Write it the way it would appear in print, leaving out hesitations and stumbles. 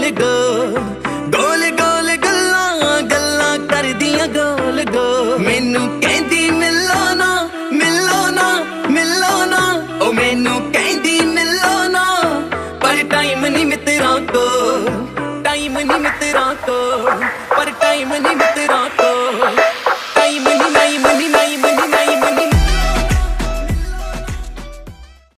ਗੋਲ ਗੋਲ ਗੋਲ ਗੱਲਾਂ ਗੱਲਾਂ ਕਰਦੀਆਂ ਗੋਲ ਗੋਲ। ਮੈਨੂੰ ਕਹਿੰਦੀ ਮਿਲੋ ਨਾ ਮਿਲੋ ਨਾ ਮਿਲੋ ਨਾ, ਉਹ ਮੈਨੂੰ ਕਹਿੰਦੀ ਮਿਲੋ ਨਾ, ਪਰ ਟਾਈਮ ਨਹੀਂ ਮਿੱਤਰਾਂ ਕੋਲ, ਟਾਈਮ ਨਹੀਂ ਮਿੱਤਰਾਂ ਕੋਲ, ਪਰ ਟਾਈਮ ਨਹੀਂ ਮਿੱਤਰਾਂ